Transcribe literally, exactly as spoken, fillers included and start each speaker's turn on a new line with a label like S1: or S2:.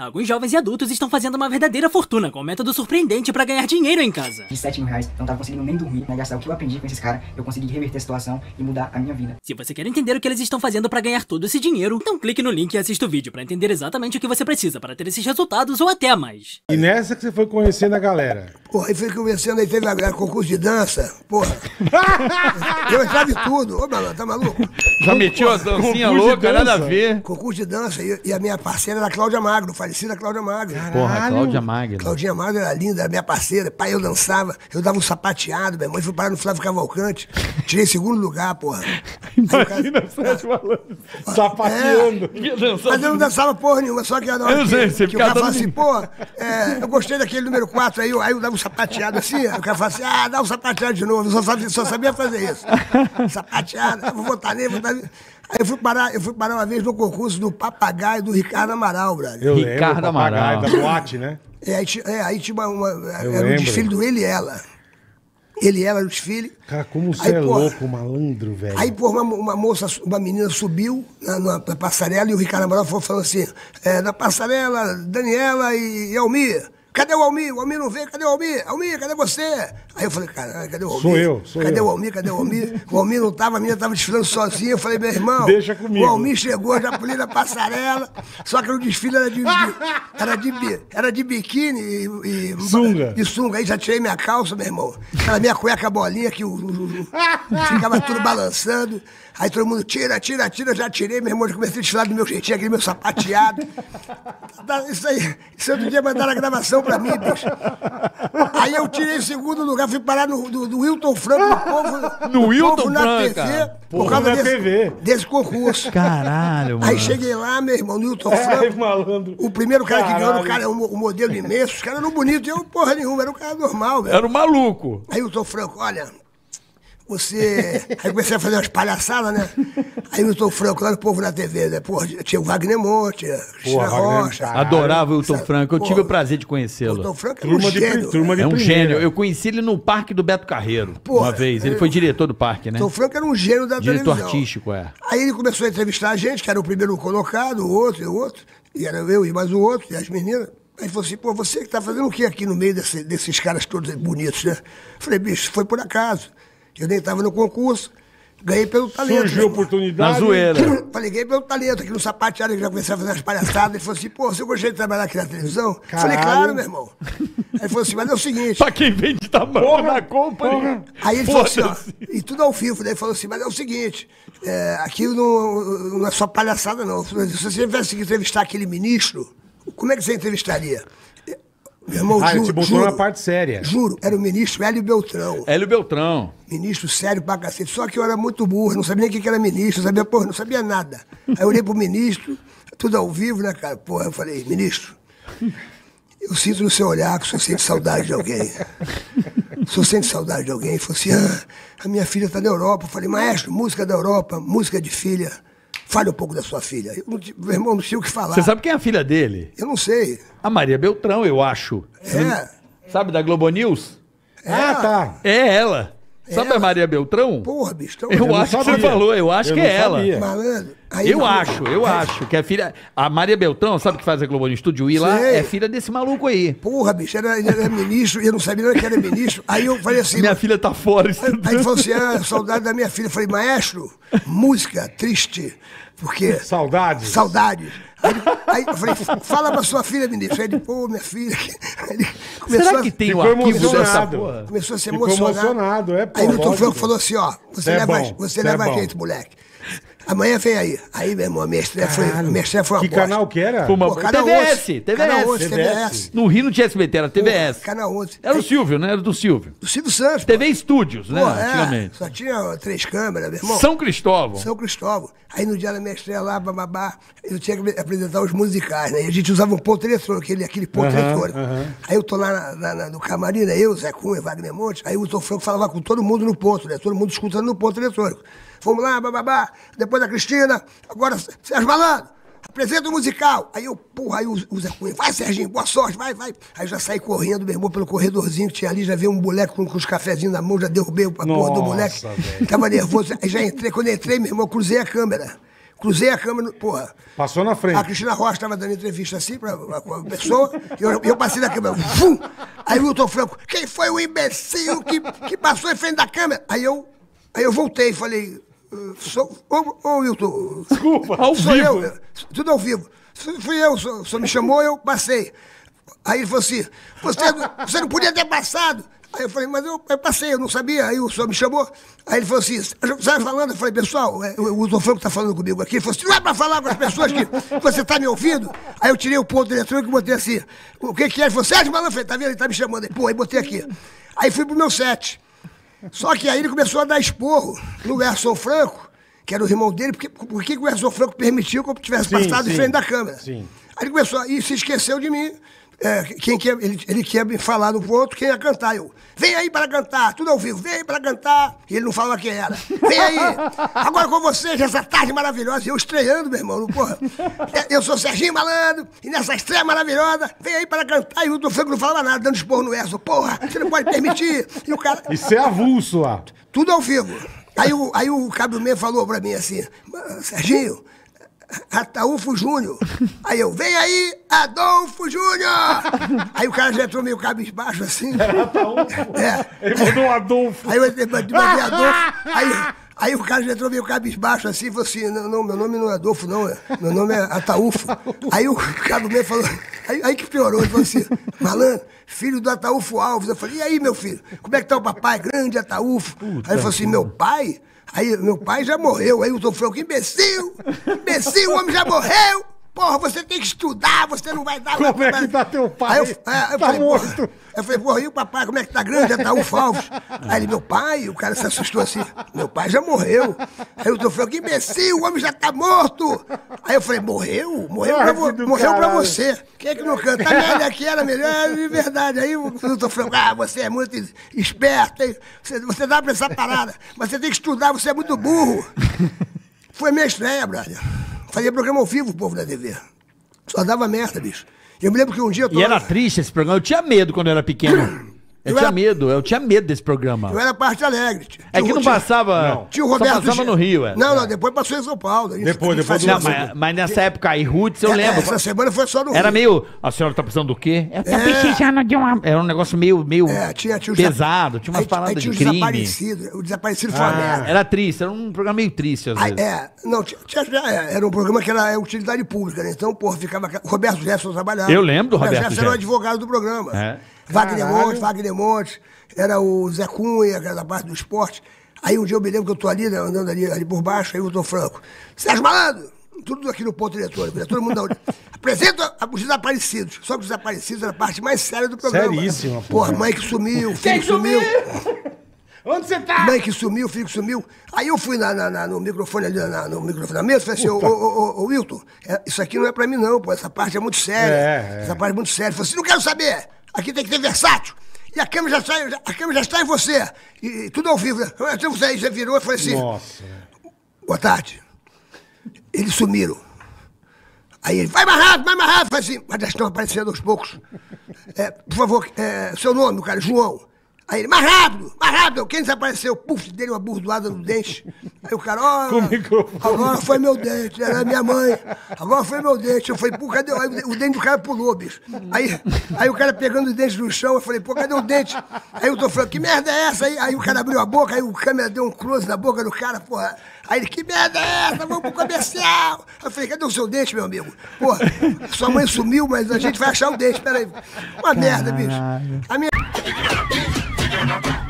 S1: Alguns jovens e adultos estão fazendo uma verdadeira fortuna com um método surpreendente para ganhar dinheiro em casa.
S2: De sete mil reais, não tava conseguindo nem dormir, né? Gastar o que eu aprendi com esses caras, eu consegui reverter a situação e mudar a minha vida.
S1: Se você quer entender o que eles estão fazendo para ganhar todo esse dinheiro, então clique no link e assista o vídeo para entender exatamente o que você precisa para ter esses resultados ou até mais.
S3: E nessa que você foi conhecendo a galera?
S4: Porra, aí foi conversando, aí teve a, a concurso de dança, porra. Eu entrava em tudo. Ô, malandro, tá maluco?
S5: Já metiu as dancinhas loucas, nada a ver.
S4: Concurso de dança, e, e a minha parceira era a Cláudia Magno, falecida Cláudia Magno.
S5: Porra, Cláudia Magno.
S4: Claudinha Magno era linda, era minha parceira. Pai, eu dançava, eu dava um sapateado, meu irmão. Fui parar no Flávio Cavalcante. Tirei segundo lugar, porra.
S3: Imagina o Sérgio falando, sapateando.
S4: É, mas eu não dançava porra nenhuma, só que a hora
S5: eu
S4: que,
S5: sei, você
S4: que o cara
S5: dando...
S4: fala assim, pô, é, eu gostei daquele número quatro aí, aí eu dava um sapateado assim, aí o cara fala assim, ah, dá um sapateado de novo, eu só sabia, só sabia fazer isso. Sapateado, eu vou votar nele, vou votar nele. Aí eu fui parar, eu fui parar uma vez no concurso do Papagaio do Ricardo Amaral, brother.
S3: Eu
S5: Ricardo
S3: lembro,
S5: Amaral.
S3: da boate, né?
S4: É, aí, é, aí tinha uma, uma era
S3: lembro.
S4: um desfile do Ele e Ela. Ele e Ela, o desfile.
S3: Cara, como você
S4: Aí,
S3: é
S4: porra,
S3: louco, malandro, velho.
S4: Aí, pô, uma, uma moça, uma menina subiu na, na, na passarela e o Ricardo Amaral foi falando assim, é, na passarela, Daniela e, e Almir. Cadê o Almir? O Almir não veio, cadê o Almir? Almir, cadê você? Aí eu falei, caralho, cadê o Almir?
S3: Sou eu, sou
S4: cadê
S3: eu.
S4: o Almir? Cadê o Almir? O Almir não tava, a menina tava desfilando sozinha. Eu falei, meu irmão,
S3: deixa comigo.
S4: O Almir chegou, já pulei na passarela, só que o desfile era de, de, era de, era de biquíni e, e
S3: sunga.
S4: E sunga. Aí já tirei minha calça, meu irmão. Aquela minha cueca bolinha que o, o, o, ficava tudo balançando. Aí todo mundo tira, tira, tira, já tirei, meu irmão, já comecei a desfilar do meu jeitinho, aquele meu sapateado. Isso aí, isso outro dia mandaram a gravação pra mim, bicho. Aí eu tirei o segundo lugar, fui parar no, do, do Wilton Franco, no povo,
S5: no Wilton
S4: povo na
S5: Franco,
S4: T V,
S5: cara.
S4: por causa
S3: na
S4: desse,
S3: T V.
S4: desse concurso.
S5: Caralho, mano.
S4: Aí cheguei lá, meu irmão, no Wilton Franco.
S3: Ai, malandro.
S4: O primeiro cara
S3: Caralho.
S4: que ganhou, o cara é um, um modelo imenso, os caras eram bonitos, eu porra nenhuma, era um cara normal, velho.
S5: Era um maluco.
S4: Aí o Wilton Franco, olha, você... Aí comecei a fazer umas palhaçadas, né? Aí o Wilton Franco, lá no Povo na T V, né? Porra, tinha o Wagner Monte, a Cristina
S3: Porra, Wagner,
S4: Rocha.
S3: cara.
S5: Adorava o Wilton Franco. Eu
S4: Pô,
S5: tive o prazer de
S4: O
S5: conhecê-lo.
S4: Wilton Franco era um
S3: Turma de,
S4: gênio.
S3: turma de
S5: É um
S3: primeira.
S5: gênio. Eu conheci ele no Parque do Beto Carreiro.
S4: Porra,
S5: uma vez. Ele
S4: é.
S5: foi diretor do parque, né?
S4: Wilton Franco era um gênio da
S5: Diretor
S4: televisão.
S5: artístico, é.
S4: Aí ele começou a entrevistar a gente, que era o primeiro colocado, o outro e o outro. E era eu e mais o outro, e as meninas. Aí falou assim, pô, você que tá fazendo o que aqui no meio desse, desses caras todos bonitos, né? Falei, bicho, foi por acaso. Eu nem tava no concurso. Ganhei pelo talento.
S3: Surgiu a oportunidade.
S5: Na zoeira.
S4: Falei, ganhei pelo talento. Aqui no sapateado, eu já comecei a fazer umas palhaçadas. Ele falou assim, pô, você gostaria de trabalhar aqui na televisão?
S3: Caralho.
S4: Falei, claro, meu irmão. Aí ele falou assim, mas é o seguinte...
S5: Pra quem vende tamanho na compra.
S4: Aí ele falou assim, ó, e tudo ao vivo, daí ele falou assim, mas é o seguinte, é, aqui não, não é só palhaçada, não. Se você tivesse que entrevistar aquele ministro, como é que você entrevistaria? Meu irmão,
S3: Ah, ele
S4: juro,
S3: te botou
S4: juro,
S3: na parte séria.
S4: Juro, era o ministro Hélio Beltrão.
S5: Hélio Beltrão.
S4: Ministro sério pra cacete. Só que eu era muito burro, não sabia nem o que era ministro, não sabia, porra, não sabia nada. Aí eu olhei pro ministro, tudo ao vivo, né, cara? Porra, eu falei, ministro, eu sinto no seu olhar que o senhor sente saudade de alguém. O senhor sente saudade de alguém? Ele falou assim, ah, a minha filha tá na Europa. Eu falei, maestro, música da Europa, música de filha. Fale um pouco da sua filha. Eu não, meu irmão, não tinha o que falar.
S5: Você sabe quem é a filha dele?
S4: Eu não sei.
S5: A Maria Beltrão, eu acho.
S4: É.
S5: Sabe da Globo News?
S3: Ah, tá.
S5: É ela. Sabe
S4: Ela?
S5: a Maria Beltrão?
S4: Porra, bicho. Então,
S5: Eu
S3: não
S5: acho que você
S3: sabia.
S5: falou, eu acho
S3: Eu
S5: que
S3: não
S5: é ela.
S3: sabia.
S4: Malandro. Aí
S5: Eu
S4: ele-
S5: acho, eu
S4: É.
S5: acho que a filha. A Maria Beltrão, sabe que faz a Globo News Estúdio I lá?
S4: Sei.
S5: É filha desse maluco aí.
S4: Porra, bicho, era, ele era ministro, e eu não sabia nem que era ministro. Aí eu falei assim...
S5: Minha filha tá fora
S4: Aí
S5: estudando.
S4: ele falou assim, ah, saudade da minha filha. Eu falei, maestro, música triste, porque...
S3: Saudades.
S4: Saudades. Aí, ele- aí eu falei, fala pra sua filha, ministro. Aí ele, pô, minha filha... Aí ele começou
S5: Será
S4: a-
S5: que tem o
S3: Ficou
S5: arquivo dessa
S3: emocionado.
S5: porra?
S4: Começou a se
S3: Ficou
S4: emocionar.
S3: emocionado, é, pô,
S4: Aí o Milton
S3: lógico.
S4: Franco falou assim, ó, você
S3: Cê é
S4: leva,
S3: bom,
S4: você
S3: cê
S4: leva
S3: é bom.
S4: jeito, moleque. Amanhã vem aí. Aí, meu irmão, a minha estreia foi, a
S3: Caralho.
S4: minha estreia foi uma
S3: Que
S4: bosta.
S3: canal que era?
S5: Pô, uma-
S4: Pô, canal
S5: T V S,
S4: onze.
S5: T V S.
S4: Canal onze, T V S.
S3: T V S.
S5: No Rio não tinha S B T, era T V S.
S4: Canal onze.
S5: Era o Silvio, né? Era do Silvio.
S4: Do Silvio Santos.
S5: T V Estúdios, né?
S4: Pô, é,
S5: Antigamente.
S4: só tinha três câmeras, meu irmão.
S5: São Cristóvão.
S4: São Cristóvão. Aí no dia da minha estreia lá, bababá, eu tinha que apresentar os musicais, né? E a gente usava um ponto eletrônico, aquele, aquele ponto
S3: Aham,
S4: eletrônico.
S3: aham.
S4: Aí eu tô lá na, na- na- no camarim, né? Eu, Zé Cunha, Wagner Monte, aí o Milton Franco falava com todo mundo no ponto, né? Todo mundo escutando no ponto eletrônico. Vamos lá, bababá, depois da Cristina, agora Sérgio Malandro, apresenta o musical. Aí eu, porra, aí o, o Zé Cunha, vai Serginho, boa sorte, vai, vai. Aí eu já saí correndo, meu irmão, pelo corredorzinho que tinha ali, já vi um moleque com, com os cafezinhos na mão, já derrubei a porra do
S3: Nossa,
S4: moleque.
S3: velho.
S4: Tava nervoso, aí já entrei, quando eu entrei, meu irmão, eu cruzei a câmera. Cruzei a câmera, porra.
S3: Passou na frente.
S4: A Cristina Rocha estava dando entrevista assim pra uma pessoa, e eu, eu passei na câmera, vum! Aí o Wilton Franco, quem foi o imbecil que, que passou em frente da câmera? Aí eu, aí eu voltei e falei, sou, ô, ô Wilton,
S3: Desculpa,
S5: ao
S4: sou
S5: vivo.
S4: eu, tudo ao vivo. Fui eu, o senhor, o senhor me chamou, eu passei. Aí ele falou assim, você, você não podia ter passado. Aí eu falei, mas eu, eu passei, eu não sabia. Aí o senhor me chamou. Aí ele falou assim, sabe falando? Eu falei, pessoal, é, o Wilton Franco está falando comigo aqui. Ele falou assim, não é para falar com as pessoas que você está me ouvindo? Aí eu tirei o ponto eletrônico e botei assim, o que que é? Ele falou, Sérgio Malandro, eu falei, tá vendo? Ele tá me chamando. Aí, pô, aí botei aqui. Aí fui pro meu set. Só que aí ele começou a dar esporro no Gerson Franco, que era o irmão dele, porque, porque o Gerson Franco permitiu que eu tivesse
S3: Sim,
S4: passado
S3: sim,
S4: em frente da câmera.
S3: sim.
S4: Aí ele começou, e se esqueceu de mim. É, quem quer, ele, ele quer me falar no ponto, quem ia cantar. Eu, vem aí para cantar, tudo ao vivo, vem aí para cantar. E ele não falava quem era. Vem aí, agora com vocês, essa tarde maravilhosa. E eu estreando, meu irmão, porra. Eu sou Serginho Malandro, e nessa estreia maravilhosa, vem aí para cantar. E o Wilton Franco não falava nada, dando esporro no Erso. Porra, você não pode permitir. E o cara...
S3: Isso é avulso lá.
S4: Tudo ao vivo. Aí o, aí o Cabo Meio falou pra mim assim, Serginho, Ataúfo Júnior. Aí eu, vem aí, Adolfo Júnior! Aí o cara já entrou meio cabisbaixo assim.
S3: Era Ataúfo.
S4: É.
S3: Ele mandou um Adolfo.
S4: Aí eu mandei Adolfo. Aí, aí o cara já entrou meio cabisbaixo assim e falou assim: não, não, meu nome não é Adolfo, não. É, meu nome é Ataúfo. Aí o Cabo Meio falou. Aí, aí que piorou. Ele falou assim: Malandro, filho do Ataúfo Alves. Eu falei: e aí, meu filho? Como é que tá o papai? Grande Ataúfo. Puta, aí ele falou assim: meu pai? Aí, meu pai já morreu. Aí o Wilton Franco, imbecil! Imbecil, o homem já morreu! Porra, você tem que estudar, você não vai dar...
S3: Como
S4: vai,
S3: é que tá teu pai?
S4: Aí eu, é, eu
S3: tá
S4: falei,
S3: morto.
S4: Porra, eu falei, porra, e o papai, como é que tá grande? Ataúfo Alves. Aí ele, meu pai, o cara se assustou assim, meu pai já morreu. Aí o Wilton Franco, imbecil, o homem já tá morto! Aí eu falei, morreu? Morreu,
S3: Ai,
S4: pra, vo
S3: do
S4: morreu pra
S3: caralho.
S4: você. Quem é que não canta? A merda aqui era melhor, de verdade. Aí o Wilton Franco, ah, você é muito esperto, hein? Você, você dá pra essa parada, mas você tem que estudar, você é muito burro. Foi a minha estreia, brother. Fazia programa ao vivo, o povo da T V. Só dava merda, bicho. Eu me lembro que um dia... Eu tô
S5: E era
S4: lá...
S5: triste esse programa. Eu tinha medo quando eu era pequeno. Eu,
S4: Eu
S5: tinha
S4: era-
S5: medo, eu tinha medo desse programa.
S4: Eu era parte alegre. Tinha
S5: É que
S4: o-
S5: não
S4: tinha-
S5: passava.
S3: Não.
S4: Tinha o Roberto...
S5: Só passava
S4: Ge-
S5: no Rio, é.
S4: Não, não, depois passou em São Paulo. A gente-
S3: Depois,
S4: a gente
S3: depois do-
S4: fazia
S5: Não,
S4: assim.
S5: mas, mas nessa época aí, Roots, eu
S4: É,
S5: lembro.
S4: Essa semana foi só no
S5: Era
S4: Rio.
S5: meio. A senhora tá precisando do quê? Eu tô
S4: É.
S5: precisando de uma. Era um negócio meio, meio
S4: É, tinha, tinha os
S5: pesado, tinha umas
S4: aí,
S5: paradas
S4: aí tinha
S5: de
S4: os
S5: crime.
S4: desaparecidos. O desaparecido foi uma
S3: Ah.
S4: merda.
S5: Era triste, era um programa meio triste às
S4: Aí,
S5: vezes.
S4: é, não, tinha, tinha- é, era um programa que era é, utilidade pública, né? Então, porra, ficava. O Roberto Jefferson trabalhava.
S5: Eu lembro do Roberto
S4: Jefferson era o
S5: Jefferson.
S4: advogado do programa.
S5: É.
S4: Wagner
S3: Caralho.
S4: Montes, Wagner Montes, era o Zé Cunha, que era da parte do esporte. Aí um dia eu me lembro que eu tô ali, né, andando ali, ali por baixo, aí eu tô Franco. Sérgio Malandro! Tudo aqui no ponto eletrônico, né? Todo mundo da... Apresenta os desaparecidos. Só que os desaparecidos era a parte mais séria do programa.
S3: Seríssima,
S4: Porra, mãe que sumiu, filho que sumiu.
S3: Onde você tá?
S4: Mãe que sumiu, filho que sumiu. Aí eu fui na, na- na- no microfone ali, na, no microfone da mesa, falei assim, ô, ô, ô, ô, Wilton, é, isso aqui não é pra mim não, pô, essa parte é muito séria.
S3: É, é.
S4: Essa parte é muito séria. Eu falei assim, não quero saber, aqui tem que ter versátil. E a câmera já está, a câmera já está em você. E, e tudo ao vivo, né? Então você aí já virou e falei assim,
S3: Nossa.
S4: boa tarde. Eles sumiram. Aí ele, vai mais rápido, vai mais rápido. Eu falei assim, mas já estão aparecendo aos poucos. É, por favor, é, seu nome, o cara, João. Aí ele, mais rápido, mais rápido. Quem desapareceu? Puf, dele uma burdoada no dente. Aí o cara, ó,
S3: Com o microfone.
S4: agora foi meu dente, era minha mãe. Agora foi meu dente. Eu falei, pô, cadê? Aí o dente do cara pulou, bicho. Aí, aí o cara pegando os dentes no chão, eu falei, pô, cadê o dente? Aí eu tô falando, que merda é essa? Aí, aí o cara abriu a boca, aí o câmera deu um close na boca do cara, porra. Aí ele, que merda é essa? Vamos pro comercial. Eu falei, cadê o seu dente, meu amigo? Porra, sua mãe sumiu, mas a gente vai achar o dente, peraí. Uma merda, bicho. A minha...